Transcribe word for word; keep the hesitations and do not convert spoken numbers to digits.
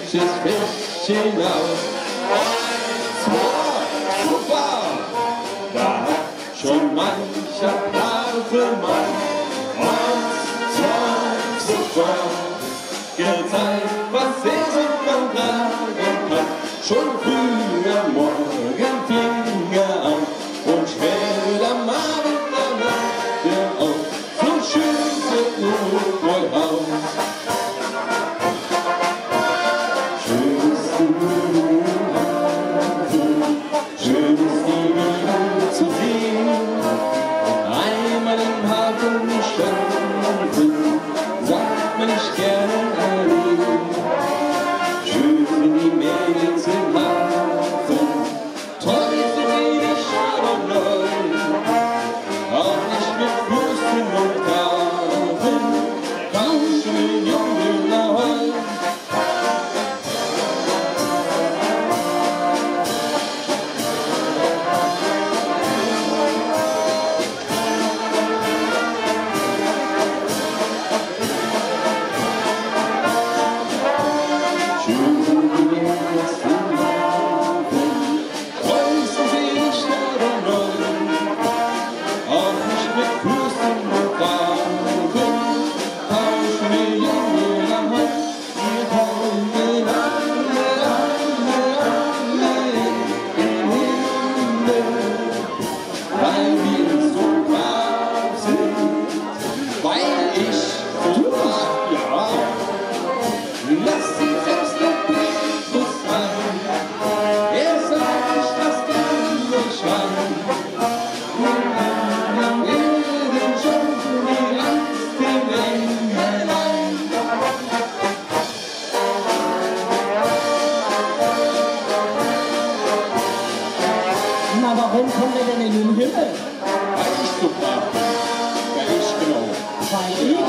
hübsches Fischchen aus. Eins, zwei, super! Da hat schon mancher brave Mann uns zwei super gezeigt, was er so tragen kann. Schon früh am Morgen fing er an und schwer am Abend danach er auf. So schön sieht nur wohl aus. Schön ist die schön ist die Liebe zu sehen. Einmal im Hafen standen, sagt man nicht gerne erleben. Schön sind die Mädels im Hafen, toll sind die nicht, aber neu. Auch nicht mit Fürsten und Grafen, tauschen wir Jungen ahoi. Weil wir so brav sind, weil ich so brav, ja, lass sie selbst der Petrus rein. Er sagt nicht, was der andere schreien. Wir werden schon die Angst den Engelein. Na, warum kommt er denn in den Himmel? Weil ich so brav bin. Ja, ich genau. Weil ich